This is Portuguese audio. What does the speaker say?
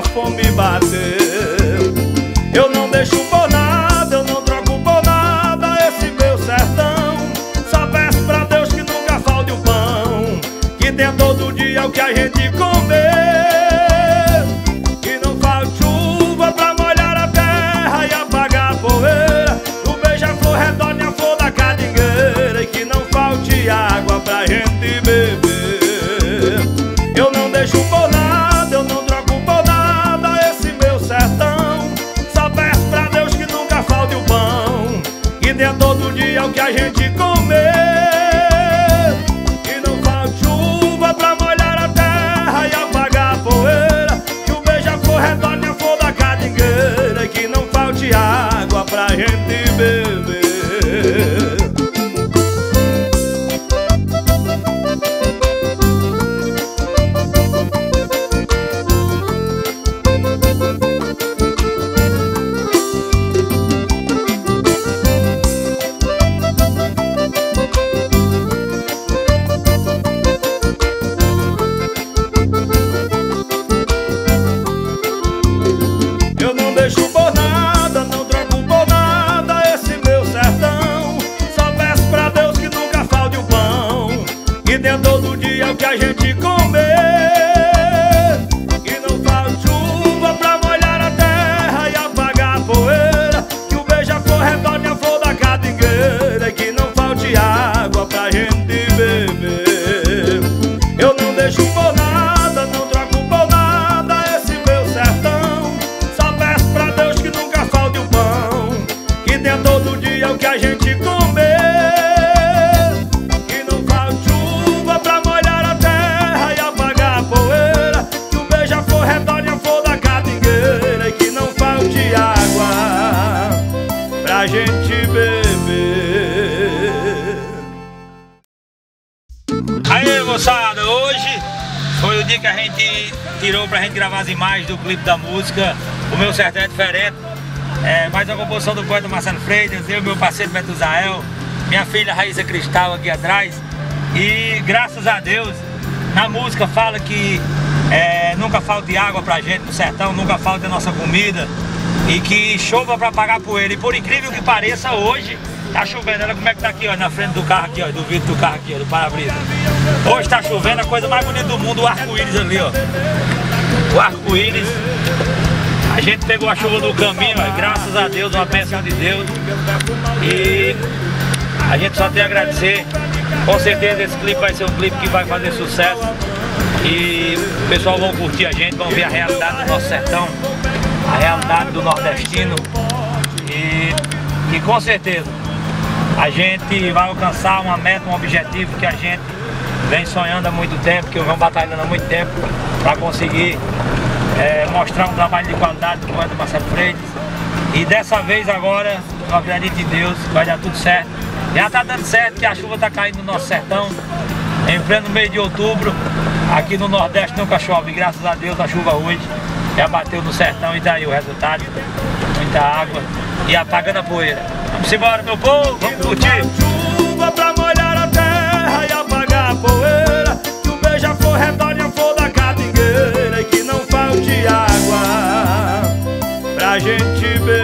fome bateu. Eu não deixo por nada, eu não troco por nada esse meu sertão. Só peço pra Deus que nunca falte o pão, que tenha todo dia o que a gente comer. Que não falte chuva pra molhar a terra e apagar a poeira, no beija-flor retorne a flor da catingueira, e que não falte água pra gente beber. Eu não deixo por nada, eu não troco por nada esse meu sertão. Só peço pra Deus que nunca falte o pão, que tenha todo dia o que a gente comer. Que não falte chuva pra molhar a terra e apagar a poeira, que o beija-flor retorne a flor da catingueira, e que não falte água pra gente beber. Eu não deixo por nada, não troco por nada esse meu sertão. Só peço pra Deus que nunca falte o pão, que tenha todo dia o que a gente comer. Que não falte chuva pra molhar a terra e apagar a poeira, que o beija-flor retorne a flor da catingueira, e que não falte água pra gente beber. Eu não deixo por nada, não troco por nada esse meu sertão. Só peço pra Deus que nunca falte o pão, que tenha todo dia o que a gente comer. Que não falte chuva pra molhar a terra e apagar a poeira, que o beija-flor retorne a flor da catingueira, e que não falte água pra gente beber. Aí, moçada, hoje foi o dia que a gente tirou pra gente gravar as imagens do clipe da música O Meu Sertão é Diferente. Mais uma composição do poeta Marcelo Freitas, eu, meu parceiro Metusael, minha filha Raíssa Cristal aqui atrás. E graças a Deus, na música fala que nunca falte água pra gente no sertão, nunca falte a nossa comida, e que chova pra apagar poeira. E por incrível que pareça, hoje tá chovendo. Olha como é que tá aqui, ó, na frente do carro aqui, ó, do vidro do carro aqui, ó, do para-brisa. Hoje tá chovendo, a coisa mais bonita do mundo, o arco-íris ali, ó. O arco-íris. A gente pegou a chuva no caminho, ó, graças a Deus, uma bênção de Deus. E a gente só tem a agradecer. Com certeza esse clipe vai ser um clipe que vai fazer sucesso, e o pessoal vão curtir a gente, vão ver a realidade do nosso sertão, a realidade do nordestino, e com certeza a gente vai alcançar uma meta, um objetivo que a gente vem sonhando há muito tempo, que eu venho batalhando há muito tempo para conseguir mostrar um trabalho de qualidade do poeta Marcelo Freitas. E dessa vez agora, eu acredito em Deus, vai dar tudo certo. Já tá dando certo, que a chuva tá caindo no nosso sertão, em pleno mês de outubro. Aqui no Nordeste nunca chove, graças a Deus a chuva hoje já bateu no sertão, e daí o resultado, muita água e apagando a poeira. Vamos embora, meu povo, vamos curtir. Chuva pra molhar a terra e apagar a poeira, que o beija-flor retorne a flor da catingueira, e que não falte água pra gente beber.